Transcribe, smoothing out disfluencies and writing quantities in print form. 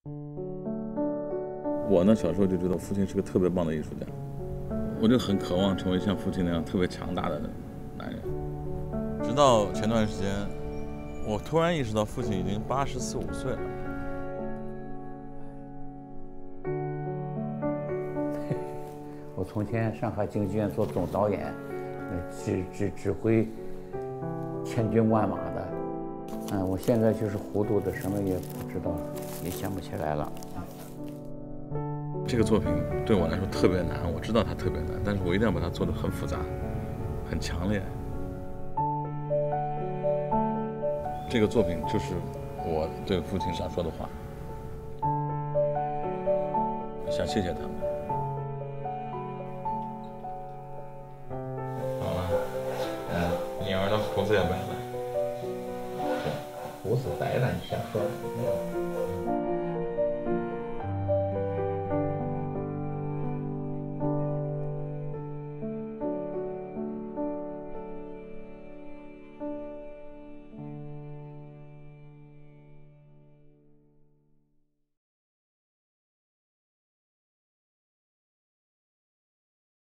我呢，小时候就觉得我父亲是个特别棒的艺术家，我就很渴望成为像父亲那样特别强大的男人。直到前段时间，我突然意识到父亲已经84、85岁了。 我从前上海京剧院做总导演，指挥千军万马的，我现在就是糊涂的，什么也不知道，也想不起来了。 这个作品对我来说特别难，我知道它特别难，但是我一定要把它做得很复杂、很强烈。这个作品就是我对父亲想说的话，想谢谢他们。好了，女儿的胡子也白了。 胡子白了，你瞎说。